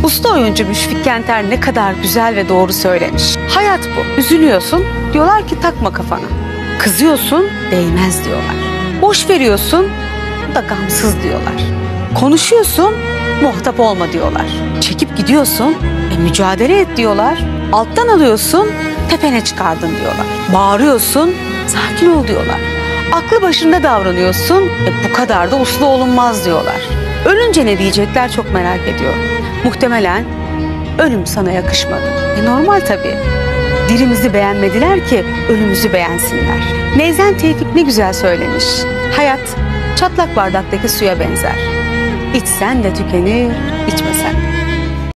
Usta oyuncu Müşfik Kenter ne kadar güzel ve doğru söylemiş. Hayat bu. Üzülüyorsun, diyorlar ki takma kafana. Kızıyorsun, değmez diyorlar. Boş veriyorsun, da gamsız diyorlar. Konuşuyorsun, muhatap olma diyorlar. Çekip gidiyorsun, mücadele et diyorlar. Alttan alıyorsun, tepene çıkardın diyorlar. Bağırıyorsun, sakin ol diyorlar. Aklı başında davranıyorsun, bu kadar da uslu olunmaz diyorlar. Ölünce ne diyecekler çok merak ediyorum. Muhtemelen ölüm sana yakışmadı. Normal tabii. Dirimizi beğenmediler ki ölümümüzü beğensinler. Neyzen Tevfik ne güzel söylemiş. Hayat çatlak bardaktaki suya benzer. İçsen de tükenir,